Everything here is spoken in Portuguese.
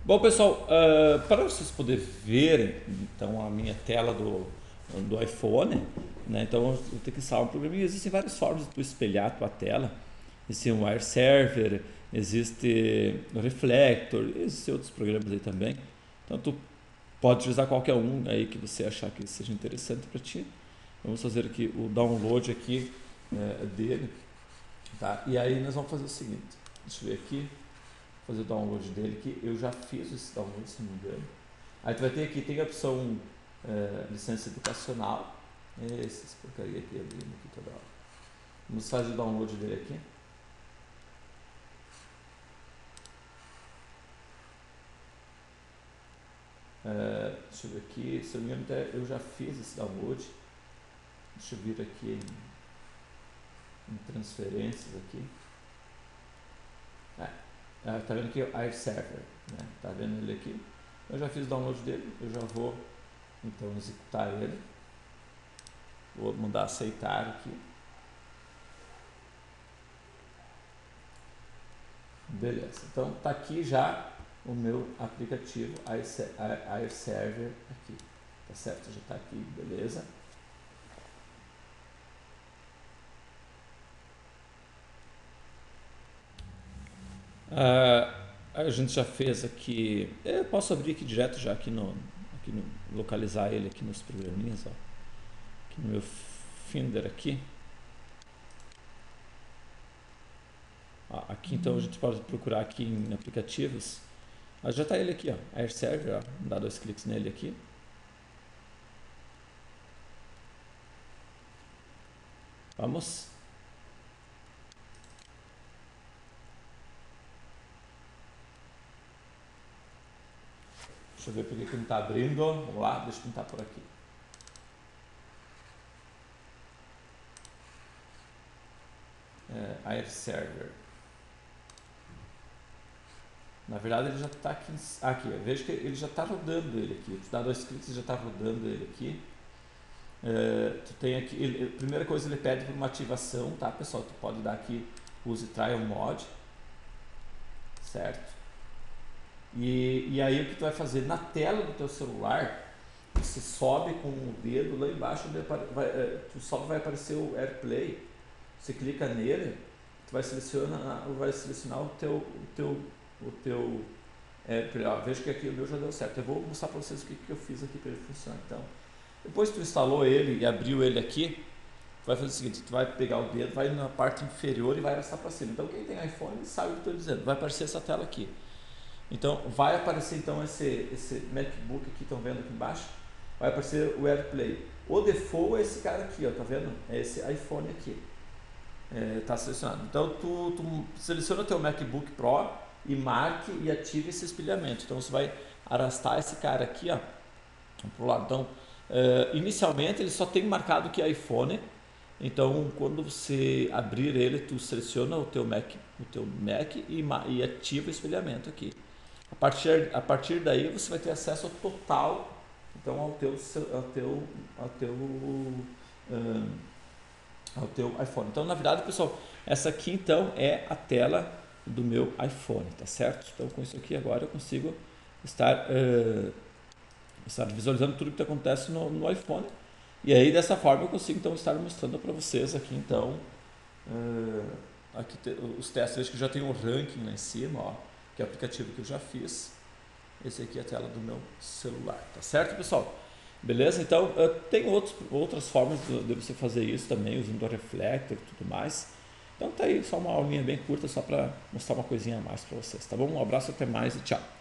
Bom, pessoal, para vocês poderem ver então a minha tela do iPhone, né? Então eu tenho que instalar um programa e existem várias formas de tu espelhar a tua tela. Existe um Wire Server, existe o Reflector, existem outros programas aí também. Então tu pode utilizar qualquer um aí que você achar que seja interessante para ti. Vamos fazer aqui o download aqui dele, tá? E aí nós vamos fazer o seguinte, deixa eu ver aqui, fazer o download dele, que eu já fiz esse download, se não me engano. Aí tu vai ter aqui, tem a opção licença educacional, essas porcaria aqui abrindo aqui toda hora. Vamos fazer o download dele aqui. Deixa eu ver aqui, se eu não me engano, eu já fiz esse download. Deixa eu vir aqui em transferências aqui. Tá vendo aqui o Air Server, né? Tá vendo ele aqui? Eu já fiz o download dele, eu já vou então executar ele. Vou mandar aceitar aqui. Beleza, então tá aqui já o meu aplicativo Air Server aqui, tá certo? Já tá aqui, beleza? A gente já fez aqui, eu posso abrir aqui direto já aqui no localizar ele aqui nos programinhas, ó. Aqui no meu Finder aqui. Aqui então a gente pode procurar aqui em aplicativos. Já está ele aqui, ó, Air Server, ó. Dá 2 cliques nele aqui. Vamos. Deixa eu ver por que não está abrindo. Vamos lá, deixa eu tentar por aqui. Air Server. Na verdade ele já está aqui, veja que ele já está rodando ele aqui. Tu dá 2 cliques e já está rodando ele aqui. Tu tem aqui, primeira coisa ele pede por uma ativação, tá pessoal? Tu pode dar aqui, use Trial Mode, certo? E aí o que tu vai fazer na tela do teu celular, você sobe com o dedo lá embaixo, tu sobe, vai aparecer o AirPlay, você clica nele, tu vai selecionar o teu AirPlay. Veja que aqui o meu já deu certo. Eu vou mostrar para vocês o que eu fiz aqui para ele funcionar. Então, depois que tu instalou ele e abriu ele aqui, tu vai fazer o seguinte, tu vai pegar o dedo, vai na parte inferior e vai arrastar para cima. Então quem tem iPhone sabe o que eu estou dizendo, vai aparecer essa tela aqui. Então vai aparecer então esse MacBook aqui, estão vendo aqui embaixo, vai aparecer o AirPlay. O default é esse cara aqui, ó, tá vendo? É esse iPhone aqui, tá selecionado. Então tu seleciona o teu MacBook Pro e marque e ative esse espelhamento. Então você vai arrastar esse cara aqui, ó, pro lado. Então inicialmente ele só tem marcado que é iPhone. Então quando você abrir ele, tu seleciona o teu Mac e ativa o espelhamento aqui. A partir daí você vai ter acesso total então ao teu iPhone. Então na verdade, pessoal, essa aqui então é a tela do meu iPhone, tá certo? Então com isso aqui agora eu consigo estar visualizando tudo que acontece no iPhone. E aí dessa forma eu consigo então estar mostrando para vocês aqui então aqui os testes que já tem um ranking lá em cima, ó, que é o aplicativo que eu já fiz. Esse aqui é a tela do meu celular, tá certo, pessoal? Beleza? Então tem outras formas de você fazer isso também, usando o Reflector e tudo mais. Então tá aí só uma aulinha bem curta só para mostrar uma coisinha a mais para vocês, tá bom? Um abraço, até mais e tchau!